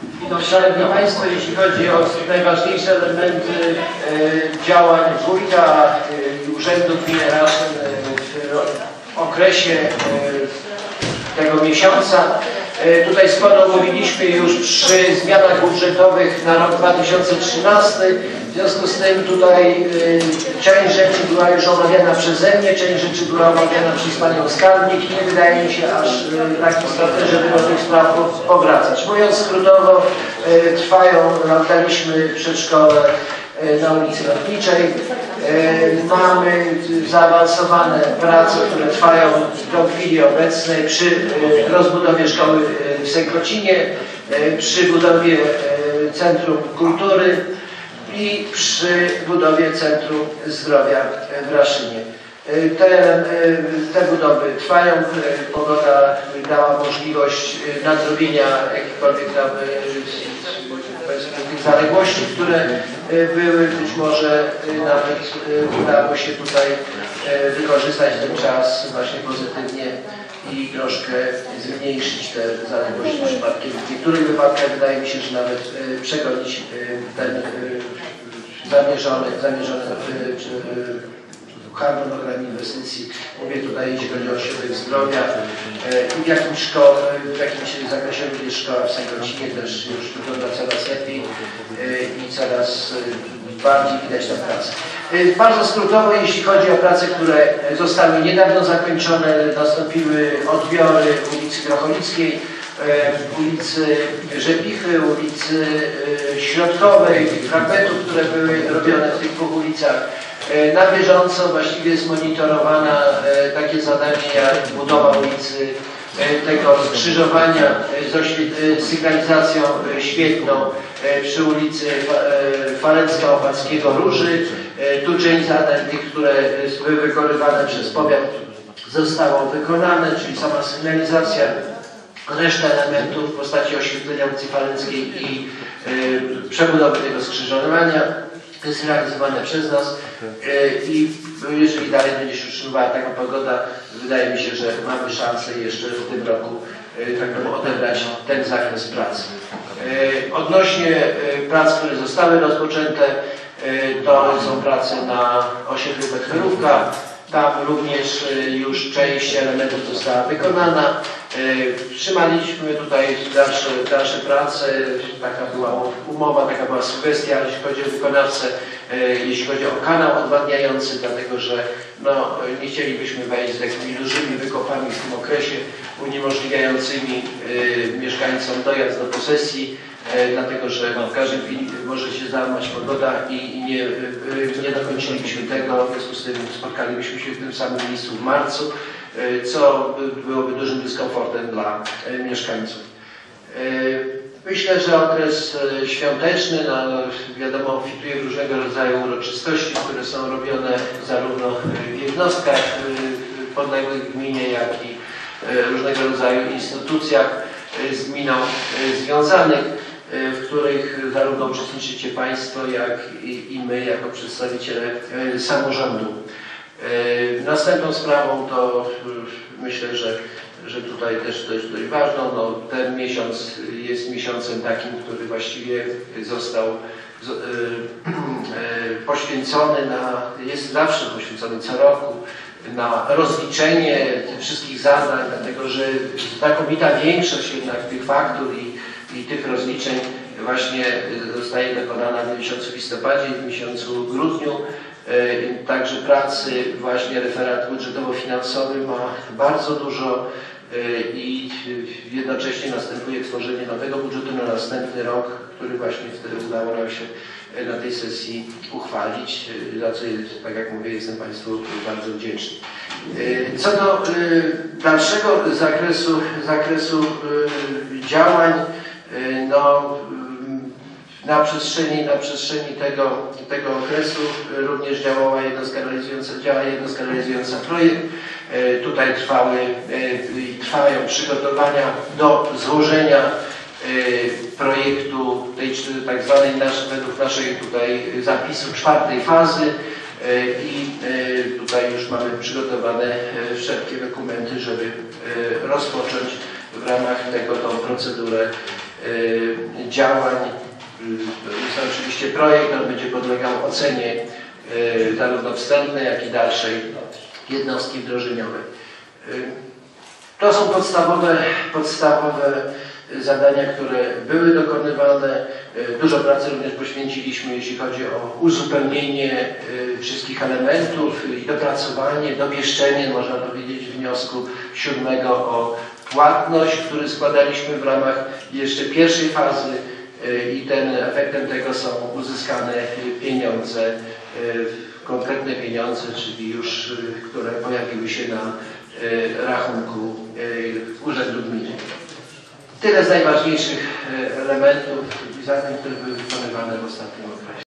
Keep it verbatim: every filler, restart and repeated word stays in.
No, Szanowni Państwo, jeśli chodzi o najważniejsze elementy e, działań wójta i e, Urzędu Gminy Raszyn w okresie e, tego miesiąca, e, tutaj sporo mówiliśmy już przy zmianach budżetowych na rok dwa tysiące trzynasty. W związku z tym tutaj y, część rzeczy była już omawiana przeze mnie, część rzeczy była omawiana przez Panią Skarbnik. Nie wydaje mi się aż y, tak istotne, żeby do tych spraw powracać. Mówiąc skrótowo, y, trwają, oddaliśmy przedszkole y, na ulicy Lotniczej. Y, mamy zaawansowane prace, które trwają do chwili obecnej przy y, rozbudowie szkoły y, w Sękocinie, y, przy budowie y, Centrum Kultury i przy budowie Centrum Zdrowia w Raszynie. Te, te budowy trwają, pogoda dała możliwość nadrobienia jakichkolwiek tam tych zaległości, które były, być może nawet udało się tutaj wykorzystać ten czas właśnie pozytywnie i troszkę zmniejszyć te zaległości przypadkiem. W niektórych wypadkach wydaje mi się, że nawet y, przegonić y, ten y, zamierzony, zamierzony y, y, harmonogram inwestycji. Mówię tutaj, jeśli chodzi o ośrodek zdrowia y, i w jakimś, szko w jakimś zakresie również szkoła w Sękocinie też już wygląda coraz lepiej y, i coraz y, bardziej widać tę pracę. Bardzo skrótowo, jeśli chodzi o prace, które zostały niedawno zakończone, nastąpiły odbiory ulicy Grocholickiej, ulicy Rzepichy, ulicy Środkowej, fragmentów, które były robione w tych dwóch ulicach. Na bieżąco właściwie jest monitorowana takie zadanie jak budowa ulicy tego skrzyżowania z sygnalizacją świetną przy ulicy Falecka, Róży. Tu część zadań, tych, które były wykonywane przez powiat, zostało wykonane, czyli sama sygnalizacja, reszta elementów w postaci oświetlenia ulicy Faleckiej i y, przebudowy tego skrzyżowania jest realizowane przez nas i jeżeli dalej będzie się utrzymywała taka pogoda, wydaje mi się, że mamy szansę jeszcze w tym roku tak naprawdę odebrać ten zakres pracy. Odnośnie prac, które zostały rozpoczęte, to są prace na osiedlu Betwerówka. Tam również już część elementów została wykonana. Trzymaliśmy tutaj dalsze, dalsze prace. Taka była umowa, taka była sugestia, jeśli chodzi o wykonawcę, jeśli chodzi o kanał odwadniający, dlatego że no, nie chcielibyśmy wejść z takimi dużymi wykopami w tym okresie, uniemożliwiającymi y, mieszkańcom dojazd do posesji, y, dlatego że w każdej chwili może się załamać pogoda i, i nie, y, nie dokończyliśmy tego. W związku z tym spotkalibyśmy się w tym samym miejscu w marcu, y, co byłoby dużym dyskomfortem dla y, mieszkańców. Y, Myślę, że okres świąteczny, no, wiadomo, obfituje w różnego rodzaju uroczystości, które są robione zarówno w jednostkach podległych gminie, jak i różnego rodzaju instytucjach z gminą związanych, w których zarówno uczestniczycie Państwo, jak i, i my, jako przedstawiciele samorządu. Następną sprawą to myślę, że że tutaj też dość, dość ważną, no, ten miesiąc jest miesiącem takim, który właściwie został z, y, y, poświęcony na, jest zawsze poświęcony co roku na rozliczenie tych wszystkich zadań, dlatego że znakomita większość jednak tych faktur i, i tych rozliczeń właśnie zostaje dokonana w miesiącu listopadzie i w miesiącu grudniu. Także pracy właśnie referat budżetowo-finansowy ma bardzo dużo i jednocześnie następuje tworzenie nowego budżetu na następny rok, który właśnie wtedy udało nam się na tej sesji uchwalić, za co, tak jak mówię, jestem Państwu bardzo wdzięczny. Co do dalszego zakresu, zakresu działań, no, Na przestrzeni, na przestrzeni tego, tego okresu również działała jednostka realizująca, działa jednostka realizująca projekt. E, tutaj trwały i e, trwają przygotowania do złożenia e, projektu tej tak zwanej nasz, według naszej tutaj zapisu czwartej fazy e, i e, tutaj już mamy przygotowane e, wszelkie dokumenty, żeby e, rozpocząć w ramach tego tą procedurę działań. Jest to oczywiście projekt, on będzie podlegał ocenie zarówno wstępnej, jak i dalszej jednostki wdrożeniowej. To są podstawowe, podstawowe zadania, które były dokonywane. Dużo pracy również poświęciliśmy, jeśli chodzi o uzupełnienie wszystkich elementów i dopracowanie, dopieszczenie, można powiedzieć, wniosku siódmego o płatność, który składaliśmy w ramach jeszcze pierwszej fazy i ten efektem tego są uzyskane pieniądze, konkretne pieniądze, czyli już, które pojawiły się na rachunku Urzędu Gminy. Tyle z najważniejszych elementów i zadań, które były wykonywane w ostatnim okresie.